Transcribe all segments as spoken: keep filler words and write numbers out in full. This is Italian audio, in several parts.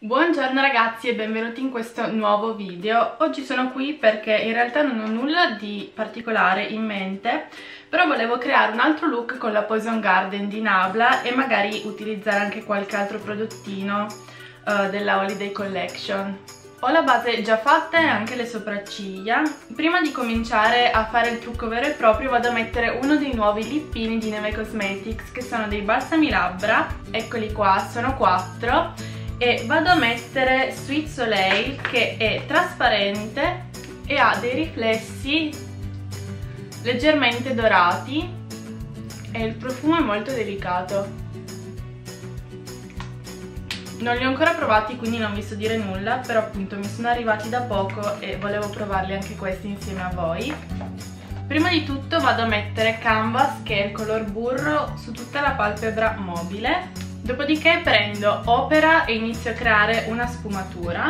Buongiorno ragazzi e benvenuti in questo nuovo video. Oggi sono qui perché in realtà non ho nulla di particolare in mente, però volevo creare un altro look con la Poison Garden di Nabla e magari utilizzare anche qualche altro prodottino uh, della Holiday Collection. Ho la base già fatta e anche le sopracciglia. Prima di cominciare a fare il trucco vero e proprio vado a mettere uno dei nuovi lippini di Neve Cosmetics, che sono dei balsami labbra. Eccoli qua, sono quattro. E vado a mettere Sweet Soleil, che è trasparente e ha dei riflessi leggermente dorati e il profumo è molto delicato. Non li ho ancora provati, quindi non vi so dire nulla, però appunto mi sono arrivati da poco e volevo provarli anche questi insieme a voi. Prima di tutto vado a mettere Canvas, che è il color burro, su tutta la palpebra mobile. Dopodiché prendo Opera e inizio a creare una sfumatura.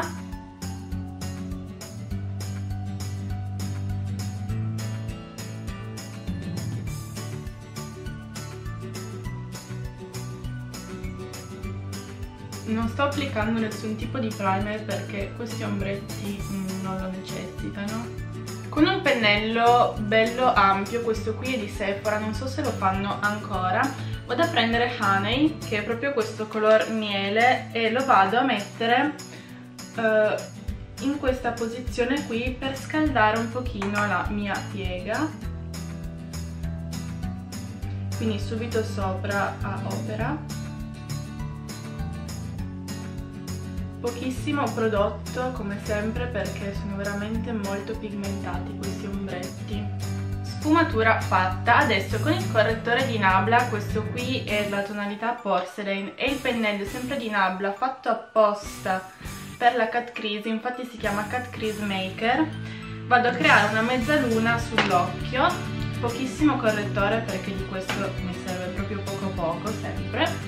Non sto applicando nessun tipo di primer perché questi ombretti mm, non lo necessitano. Con un pennello bello ampio, questo qui è di Sephora, non so se lo fanno ancora, vado a prendere Honey, che è proprio questo color miele, e lo vado a mettere uh, in questa posizione qui per scaldare un pochino la mia piega, quindi subito sopra a Opera. Pochissimo prodotto come sempre perché sono veramente molto pigmentati questi ombretti. Sfumatura fatta. Adesso con il correttore di Nabla, questo qui è la tonalità Porcelain, e il pennello sempre di Nabla fatto apposta per la cut crease, infatti si chiama Cut Crease Maker, vado a creare una mezzaluna sull'occhio. Pochissimo correttore perché di questo mi serve proprio poco poco sempre.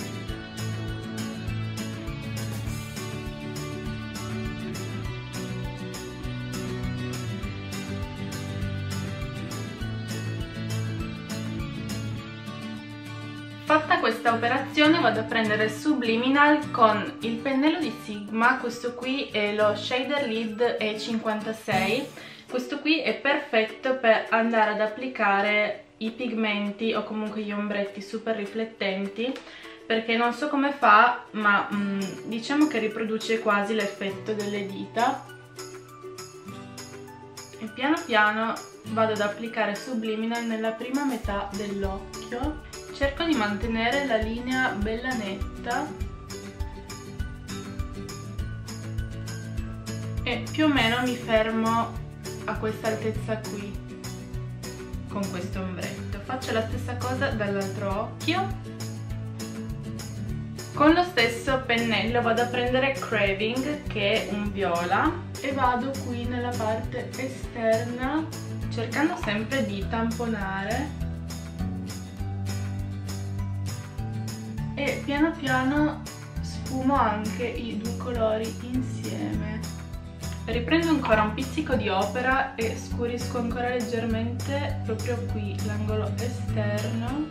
Fatta questa operazione vado a prendere Subliminal con il pennello di Sigma, questo qui è lo Shader Lid E cinquantasei, questo qui è perfetto per andare ad applicare i pigmenti o comunque gli ombretti super riflettenti, perché non so come fa ma mm, diciamo che riproduce quasi l'effetto delle dita. E piano piano vado ad applicare Subliminal nella prima metà dell'occhio. Cerco di mantenere la linea bella netta e più o meno mi fermo a questa altezza qui con questo ombretto. Faccio la stessa cosa dall'altro occhio. Con lo stesso pennello vado a prendere Craving, che è un viola, e vado qui nella parte esterna cercando sempre di tamponare e piano piano sfumo anche i due colori insieme. Riprendo ancora un pizzico di Opera e scurisco ancora leggermente proprio qui l'angolo esterno.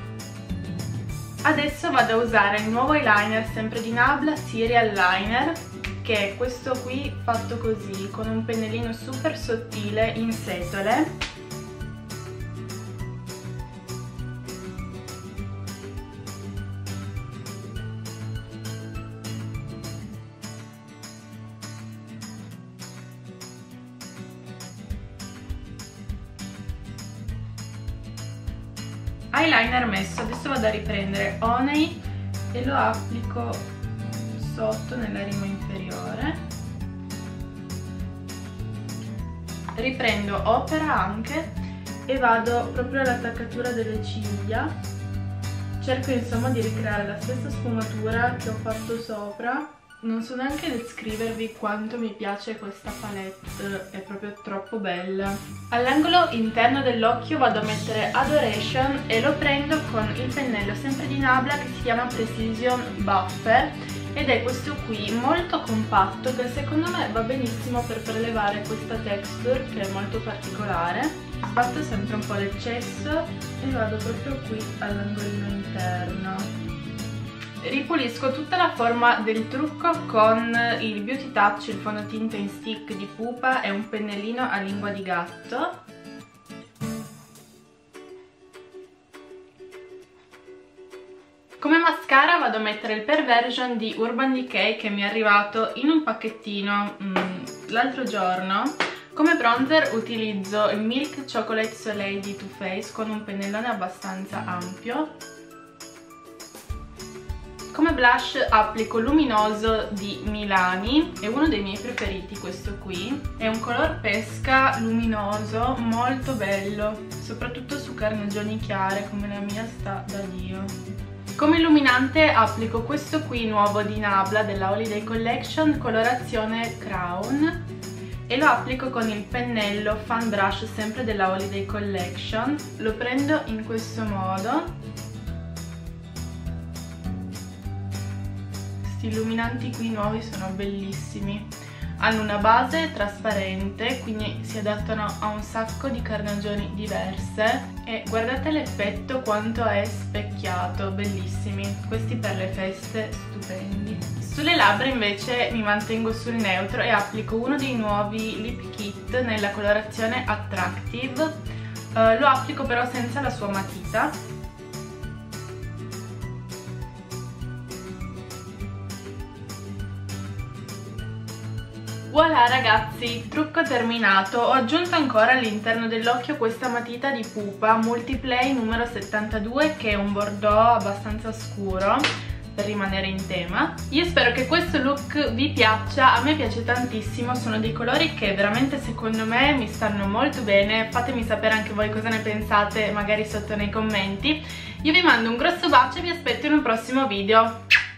Adesso vado a usare il nuovo eyeliner sempre di Nabla, Serial Liner, che è questo qui fatto così con un pennellino super sottile in setole. Eyeliner messo, adesso vado a riprendere Honey e lo applico sotto nella rima inferiore. Riprendo Opera anche e vado proprio all'attaccatura delle ciglia. Cerco insomma di ricreare la stessa sfumatura che ho fatto sopra. Non so neanche descrivervi quanto mi piace questa palette, è proprio troppo bella. All'angolo interno dell'occhio vado a mettere Adoration e lo prendo con il pennello sempre di Nabla che si chiama Precision Buffer, ed è questo qui molto compatto che secondo me va benissimo per prelevare questa texture che è molto particolare. Sbatto sempre un po' l'eccesso e vado proprio qui all'angolino interno. ripulisco tutta la forma del trucco con il Beauty Touch, il fondotinta in stick di Pupa e un pennellino a lingua di gatto. Come mascara vado a mettere il Perversion di Urban Decay, che mi è arrivato in un pacchettino mm, l'altro giorno. Come bronzer utilizzo il Milk Chocolate Soleil di Too Faced con un pennellone abbastanza ampio. Come blush applico Luminoso di Milani, è uno dei miei preferiti questo qui, è un color pesca luminoso molto bello, soprattutto su carnagioni chiare come la mia sta da Dio. Come illuminante applico questo qui nuovo di Nabla della Holiday Collection, colorazione Crown, e lo applico con il pennello Fan Brush sempre della Holiday Collection. Lo prendo in questo modo. Questi illuminanti qui nuovi sono bellissimi, hanno una base trasparente, quindi si adattano a un sacco di carnagioni diverse, e guardate l'effetto quanto è specchiato, bellissimi, questi per le feste stupendi. Sulle labbra invece mi mantengo sul neutro e applico uno dei nuovi lip kit nella colorazione Attractive, uh, lo applico però senza la sua matita. Voilà ragazzi, trucco terminato. Ho aggiunto ancora all'interno dell'occhio questa matita di Pupa Multiplay numero settantadue, che è un bordeaux abbastanza scuro per rimanere in tema. Io spero che questo look vi piaccia, a me piace tantissimo, sono dei colori che veramente secondo me mi stanno molto bene. Fatemi sapere anche voi cosa ne pensate magari sotto nei commenti. Io vi mando un grosso bacio e vi aspetto in un prossimo video.